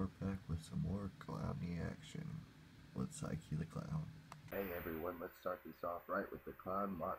back with some more clowny action with Psyche the Clown. Hey everyone, let's start this off right with the clown march.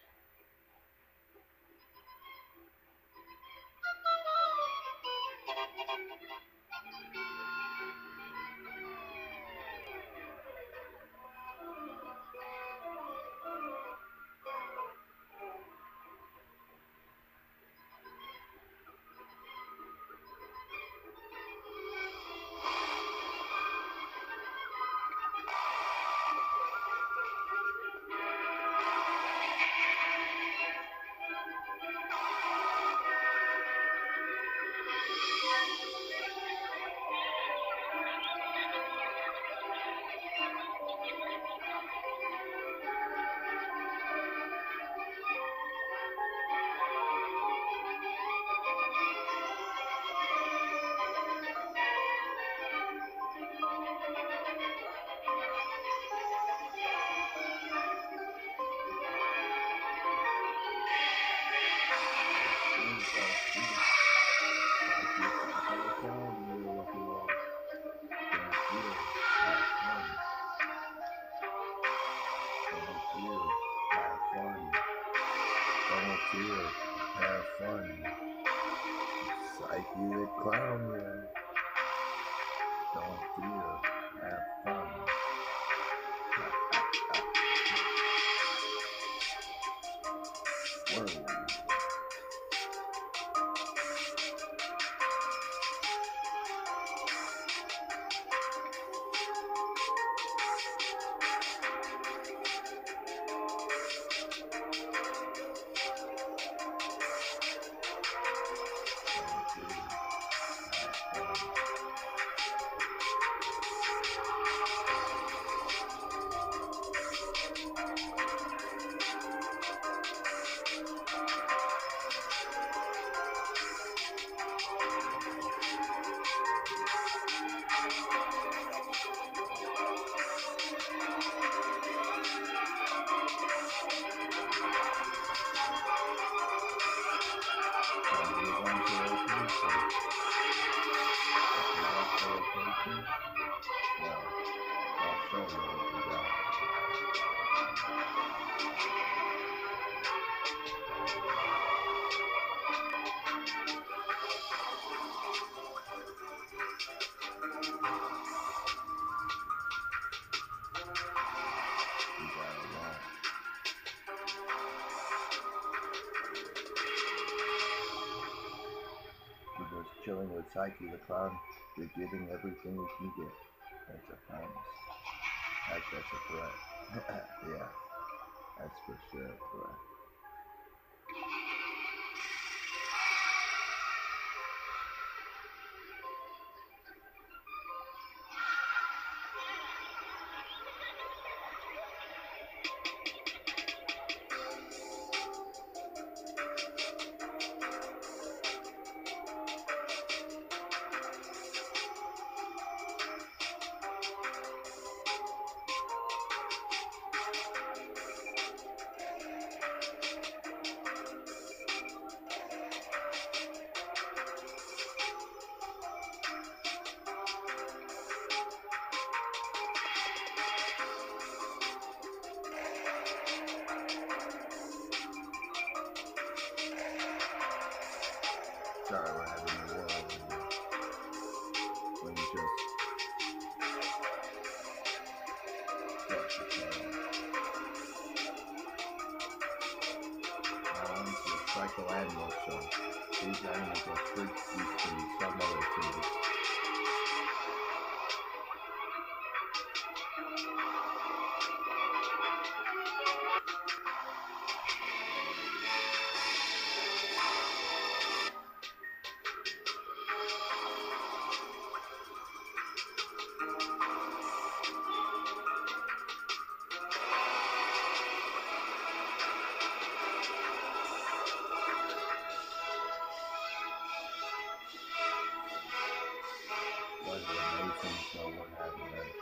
Have fun. Psyche the Clown here. Don't fear, have fun. Whoa. Chilling with Psyche the Clown, you're getting everything you can get. That's a promise. That's a threat. Yeah, that's for sure a threat. Sorry, we're having a war over here. Let me just flush the tail. Now onto the psycho animal show. These animals are freaks used to some other things. So what happened there?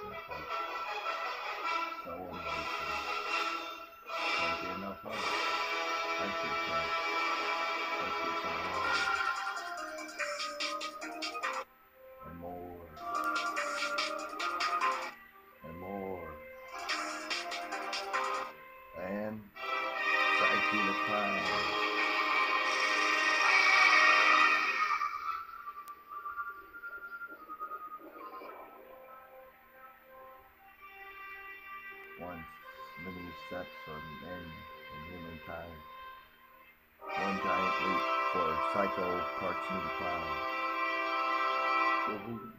So amazing. Can't get enough of it. I should say. Let's get some more. And more. once many steps for men in humankind. One giant leap for psycho cartoon clown. Woohoo.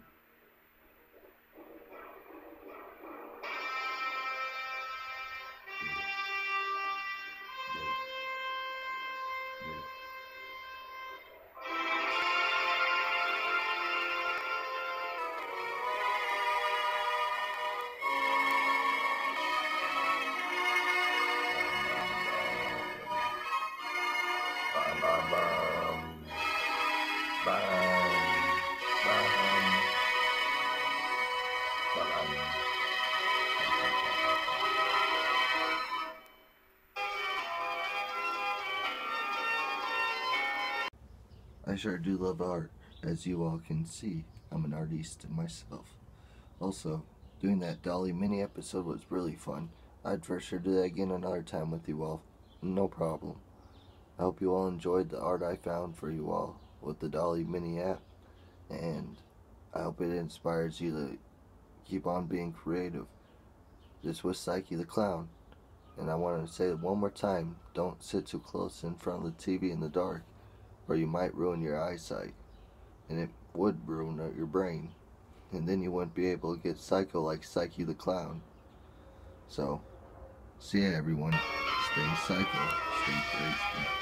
I sure do love art. As you all can see, I'm an artist myself. Also, doing that Dolly mini episode was really fun. I'd for sure do that again another time with you all. No problem. I hope you all enjoyed the art I found for you all with the Dolly mini app, and I hope it inspires you to keep on being creative. This was Psyche the Clown, and I want to say it one more time, don't sit too close in front of the TV in the dark, or you might ruin your eyesight, and it would ruin your brain, and then you wouldn't be able to get psycho like Psyche the Clown. So, see ya everyone, stay psycho, stay crazy.